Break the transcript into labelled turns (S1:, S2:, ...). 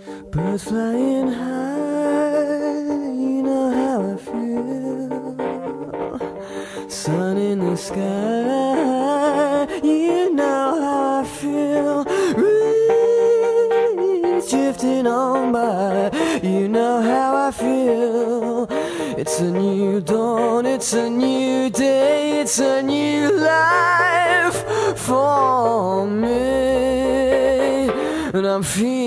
S1: Birds flying high, you know how I feel. Sun in the sky, you know how I feel. Breeze drifting on by, you know how I feel. It's a new dawn, it's a new day, it's a new life for me. And I'm feeling